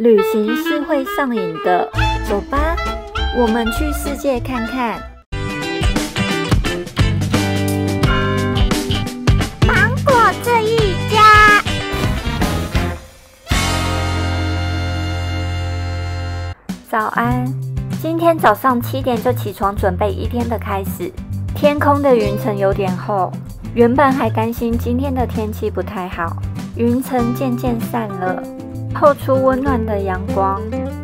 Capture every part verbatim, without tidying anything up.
旅行是会上瘾的，走吧，我们去世界看看。 芒果这一家。 早安，今天早上七点就起床，准备一天的开始。天空的云层有点厚，原本还担心今天的天气不太好，云层渐渐散了，透出温暖的阳光。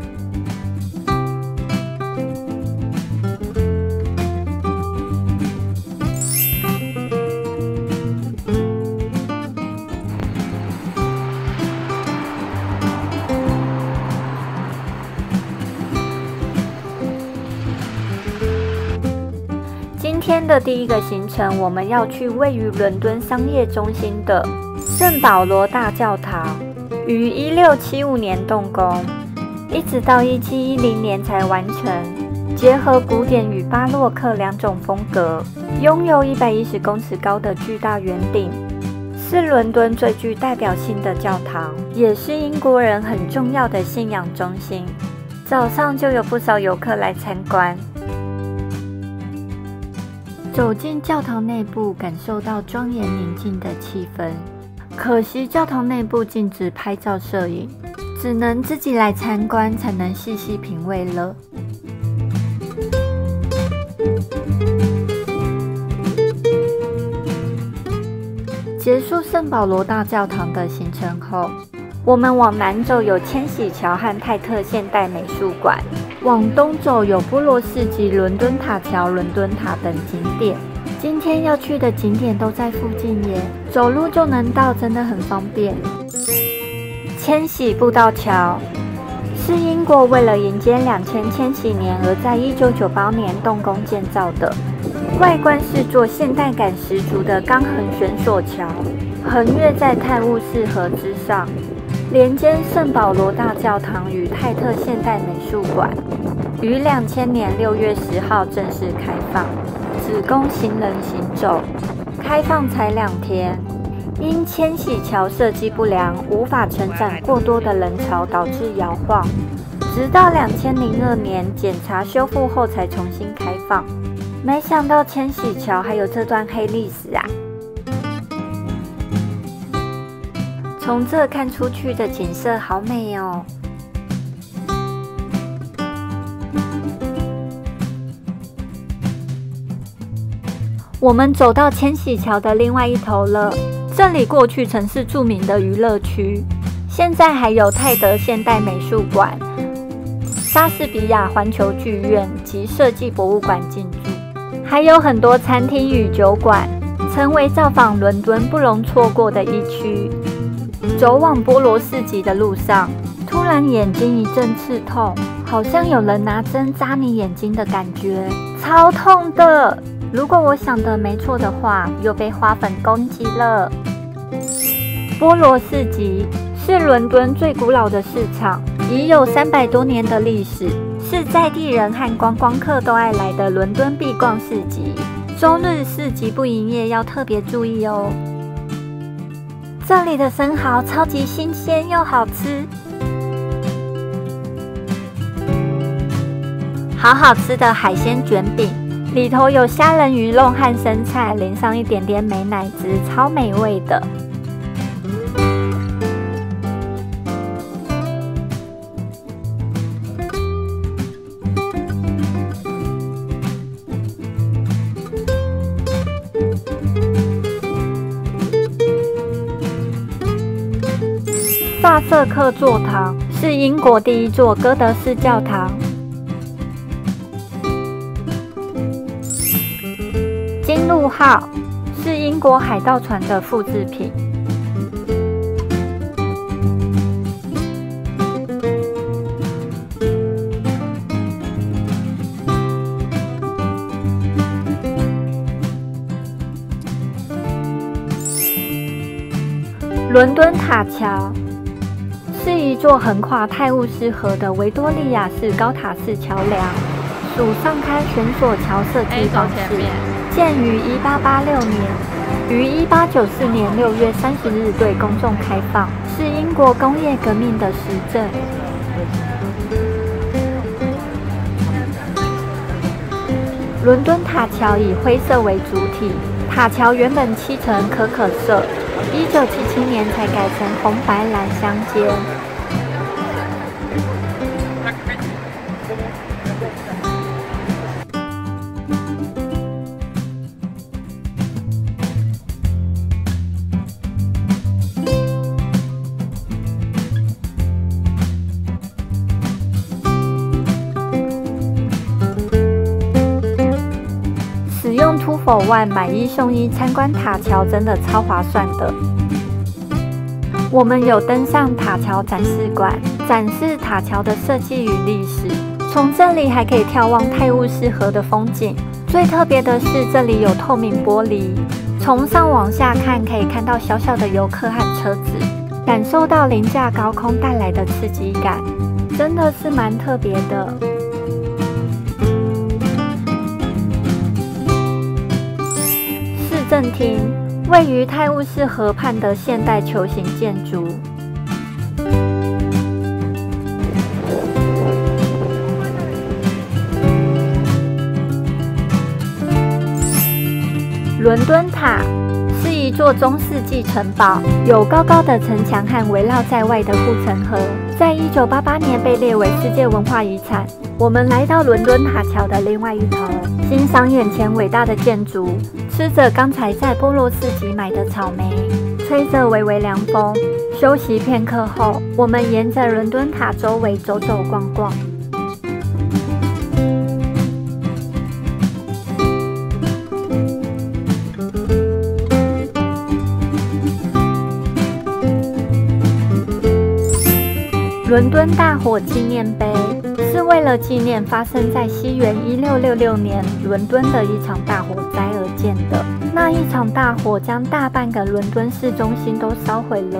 今天的第一个行程，我们要去位于伦敦商业中心的圣保罗大教堂，于一六七五年动工，一直到一七一零年才完成，结合古典与巴洛克两种风格，拥有一百一十公尺高的巨大圆顶，是伦敦最具代表性的教堂，也是英国人很重要的信仰中心。早上就有不少游客来参观。走进教堂内部，感受到庄严宁静的气氛。可惜教堂内部禁止拍照摄影，只能自己来参观，才能细细品味了。结束圣保罗大教堂的行程后，我们往南走有千禧桥和泰特现代美术馆，往东走有波罗市集、伦敦塔桥、伦敦塔等景点。今天要去的景点都在附近耶，走路就能到，真的很方便。千禧步道桥是英国为了迎接两千千禧年而在一九九八年动工建造的，外观是座现代感十足的钢横悬索桥，横越在泰晤士河之上，连接圣保罗大教堂与泰特现代美术馆，于两千年六月十号正式开放，只供行人行走。开放才两天，因千禧桥设计不良，无法承载过多的人潮，导致摇晃。直到两千零二年检查修复后才重新开放。没想到千禧桥还有这段黑历史啊！从这看出去的景色好美哦。我们走到千禧桥的另外一头了，这里过去曾是著名的娱乐区，现在还有泰德现代美术馆、莎士比亚环球剧院及设计博物馆进驻，还有很多餐厅与酒馆，成为造访伦敦不容错过的一区。走往波罗市集的路上，突然眼睛一阵刺痛，好像有人拿针扎你眼睛的感觉，超痛的。如果我想的没错的话，又被花粉攻击了。波罗市集是伦敦最古老的市场，已有三百多年的历史，是在地人和观光客都爱来的伦敦必逛市集。周日市集不营业，要特别注意哦。这里的生蚝超级新鲜又好吃，好好吃的海鲜卷饼。里头有虾仁、鱼肉和生菜，淋上一点点美乃滋，超美味的。萨瑟克座堂是英国第一座哥德式教堂。金鹿号是英国海盗船的复制品。伦敦塔桥是一座横跨泰晤士河的维多利亚式高塔式桥梁，属上开悬索桥设计方式。建于一八八六年，于一八九四年六月三十日对公众开放，是英国工业革命的实证。 伦敦塔桥以灰色为主体，塔桥原本漆成可可色，一九七七年才改成红白蓝相间。用 two for one 买一送一参观塔桥真的超划算的。我们有登上塔桥展示馆，展示塔桥的设计与历史。从这里还可以眺望泰晤士河的风景。最特别的是这里有透明玻璃，从上往下看可以看到小小的游客和车子，感受到凌驾高空带来的刺激感，真的是蛮特别的。正厅位于泰晤士河畔的现代球形建筑。伦敦塔是一座中世纪城堡，有高高的城墙和围绕在外的护城河，在一九八八年被列为世界文化遗产。我们来到伦敦塔桥的另外一头，欣赏眼前伟大的建筑，吃着刚才在波罗市集买的草莓，吹着微微凉风。休息片刻后，我们沿着伦敦塔周围走走逛逛。伦敦大火纪念碑是为了纪念发生在西元一六六六年伦敦的一场大火灾而建的。那一场大火将大半个伦敦市中心都烧毁了。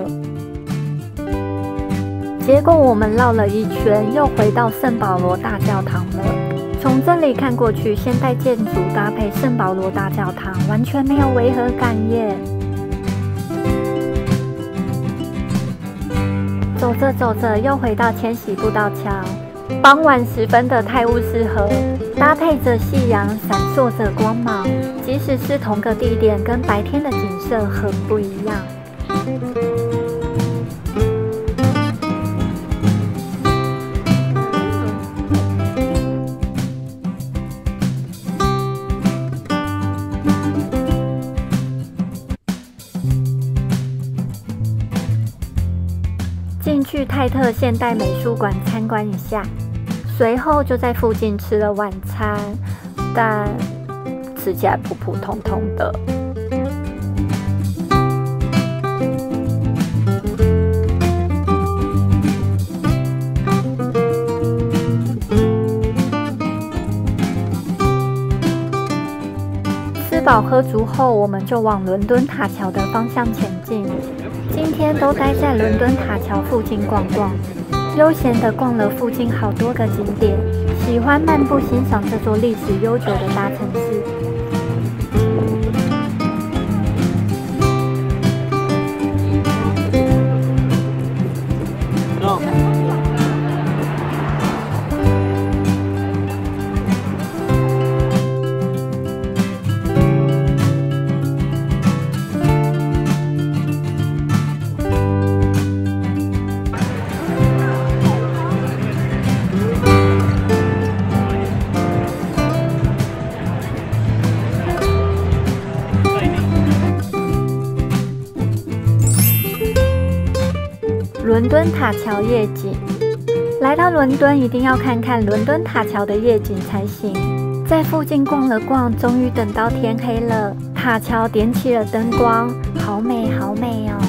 结果我们绕了一圈，又回到圣保罗大教堂了。从这里看过去，现代建筑搭配圣保罗大教堂，完全没有违和感耶。走着走着，又回到千禧步道桥。傍晚时分的泰晤士河，搭配着夕阳，闪烁着光芒。即使是同个地点，跟白天的景色很不一样。进去泰特现代美术馆参观一下，随后就在附近吃了晚餐，但吃起来普普通通的。吃饱喝足后，我们就往伦敦塔桥的方向前进。今天都待在伦敦塔桥附近逛逛，悠闲地逛了附近好多个景点，喜欢漫步欣赏这座历史悠久的大城市。伦敦塔桥夜景，来到伦敦一定要看看伦敦塔桥的夜景才行。在附近逛了逛，终于等到天黑了，塔桥点起了灯光，好美好美哦。